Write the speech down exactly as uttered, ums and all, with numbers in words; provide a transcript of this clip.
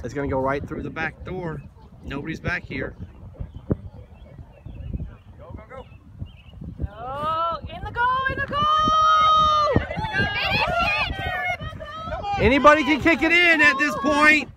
It's going to go right through the back door. Nobody's back here. Go, go, go. Oh, in the goal, in the goal! In the goal. Come on. Anybody can kick it in at this point.